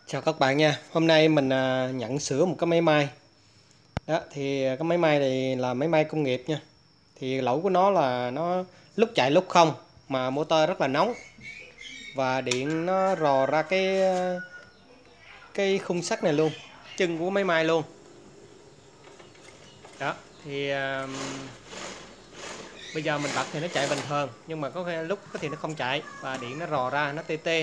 Chào các bạn nha. Hôm nay mình nhận sửa một cái máy may. Đó thì cái máy may này là máy may công nghiệp nha. Thì lỗi của nó là nó lúc chạy lúc không, mà motor rất là nóng và điện nó rò ra cái khung sắt này luôn, chân của máy may luôn. Đó thì bây giờ mình bật thì nó chạy bình thường, nhưng mà có lúc thì nó không chạy và điện nó rò ra, nó tê tê.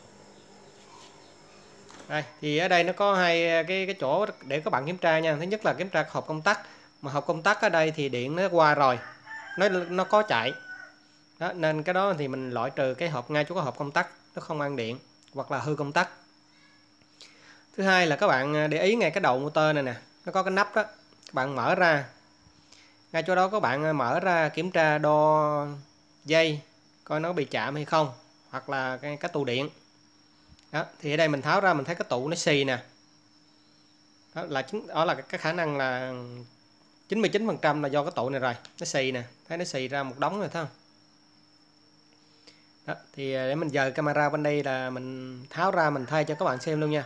Đây thì ở đây nó có hai cái chỗ để các bạn kiểm tra nha. Thứ nhất là kiểm tra hộp công tắc, mà hộp công tắc ở đây thì điện nó qua rồi, nó có chạy đó, nên cái đó thì mình loại trừ cái hộp ngay chỗ cái hộp công tắc, nó không ăn điện hoặc là hư công tắc. Thứ hai là các bạn để ý ngay cái đầu motor này nè, nó có cái nắp đó, các bạn mở ra ngay chỗ đó, các bạn mở ra kiểm tra đo dây coi nó bị chạm hay không, hoặc là cái tụ điện. Đó thì ở đây mình tháo ra mình thấy cái tụ nó xì nè. Đó là cái khả năng là 99% là do cái tụ này rồi, nó xì nè, thấy nó xì ra một đống rồi thấy không. Đó thì để mình dời camera bên đây là mình tháo ra mình thay cho các bạn xem luôn nha.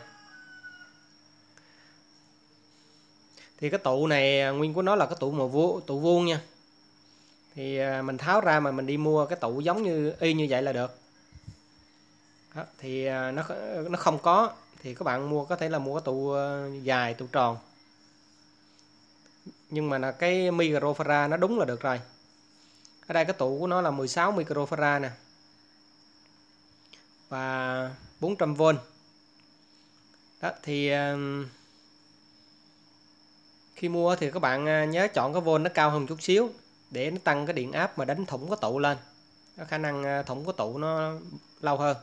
Thì cái tụ này nguyên của nó là cái tụ vuông nha. Thì mình tháo ra mà mình đi mua cái tụ giống như y như vậy là được. Đó, thì nó không có thì các bạn có thể là mua cái tụ dài, tụ tròn, nhưng mà là cái microfarad nó đúng là được rồi. Ở đây cái tụ của nó là 16 microfarad nè và 400V. Đó thì khi mua thì các bạn nhớ chọn cái vôn nó cao hơn chút xíu để nó tăng cái điện áp mà đánh thủng cái tụ lên, có khả năng thủng cái tụ nó lâu hơn.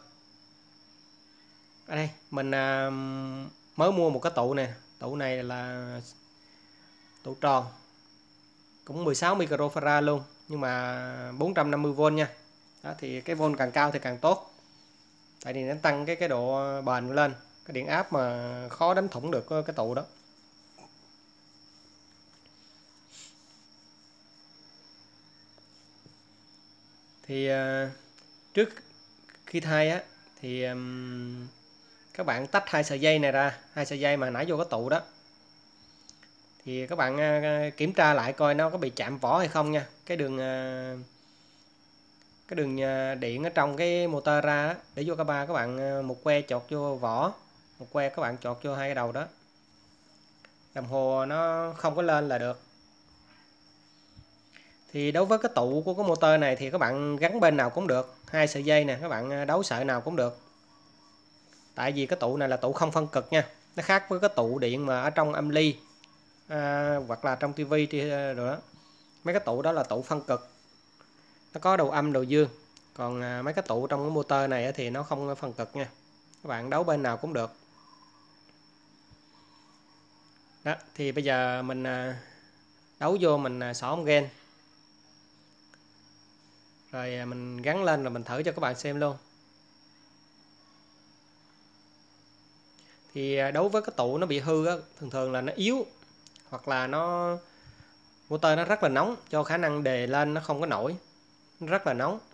Ở đây mình mới mua một cái tụ nè, tụ này là tụ tròn cũng 16 microfarad luôn, nhưng mà 450V nha. Đó thì cái vôn càng cao thì càng tốt, tại vì nó tăng cái độ bền lên, cái điện áp mà khó đánh thủng được cái tụ đó. Thì trước khi thay á thì các bạn tách hai sợi dây này ra, hai sợi dây mà nãy vô cái tụ đó, thì các bạn kiểm tra lại coi nó có bị chạm vỏ hay không nha. Cái đường điện ở trong cái motor ra á, để vô các bạn một que chọt vô vỏ, một que các bạn chọt vô hai cái đầu đó, đồng hồ nó không có lên là được. Thì đối với cái tụ của cái motor này thì các bạn gắn bên nào cũng được, hai sợi dây nè, các bạn đấu sợi nào cũng được. Tại vì cái tụ này là tụ không phân cực nha, nó khác với cái tụ điện mà ở trong âm ly hoặc là trong tivi rồi đó. Mấy cái tụ đó là tụ phân cực, nó có đầu âm đầu dương, còn mấy cái tụ trong cái motor này thì nó không phân cực nha, các bạn đấu bên nào cũng được. Đó thì bây giờ mình đấu vô, mình xỏ ống gen rồi mình gắn lên rồi mình thử cho các bạn xem luôn. Thì đối với cái tụ nó bị hư á, thường thường là nó yếu, hoặc là motor nó rất là nóng, cho khả năng đề lên nó không có nổi, nó rất là nóng.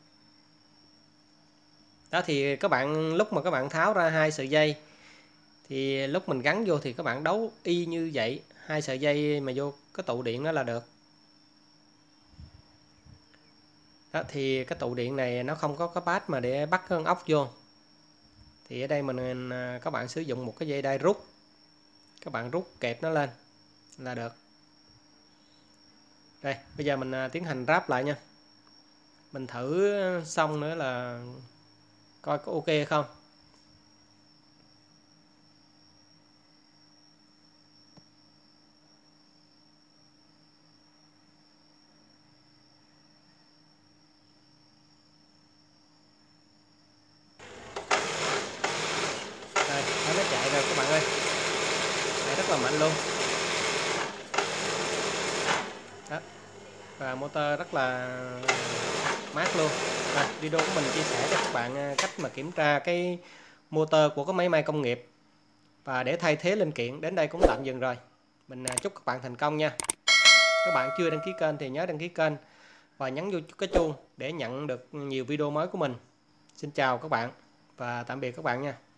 Đó thì các bạn lúc mà các bạn tháo ra hai sợi dây, thì lúc mình gắn vô thì các bạn đấu y như vậy, hai sợi dây mà vô cái tụ điện đó là được. Đó thì cái tụ điện này nó không có cái pad mà để bắt con ốc vô, thì ở đây các bạn sử dụng một cái dây đai rút, các bạn rút kẹp nó lên là được. Đây bây giờ mình tiến hành ráp lại nha, mình thử xong nữa là coi có ok hay không. Đây, nó chạy rồi các bạn ơi, chạy rất là mạnh luôn. Đó, và motor rất là mát luôn. Rồi, video của mình chia sẻ cho các bạn cách mà kiểm tra cái motor của cái máy may công nghiệp và để thay thế linh kiện đến đây cũng tạm dừng rồi. Mình chúc các bạn thành công nha. Các bạn chưa đăng ký kênh thì nhớ đăng ký kênh và nhấn vô cái chuông để nhận được nhiều video mới của mình. Xin chào các bạn và tạm biệt các bạn nha.